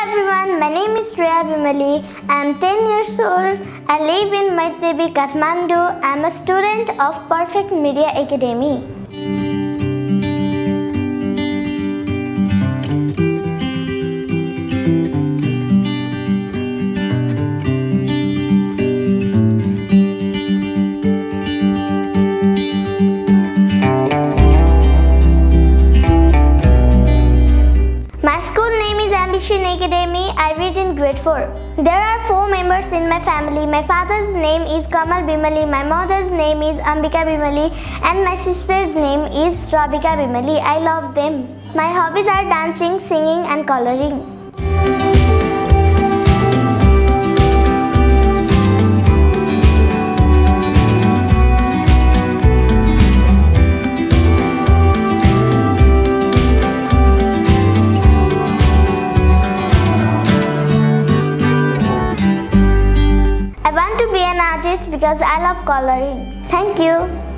everyone, my name is Shreya Bimali. I am 10 years old. I live in Devi, Kathmandu. I am a student of Perfect Media Academy. Academy. I read in grade 4. There are 4 members in my family. My father's name is Kamal Bimali, my mother's name is Ambika Bimali, and my sister's name is Rabika Bimali. I love them. My hobbies are dancing, singing, and coloring. I want to be an artist because I love coloring. Thank you.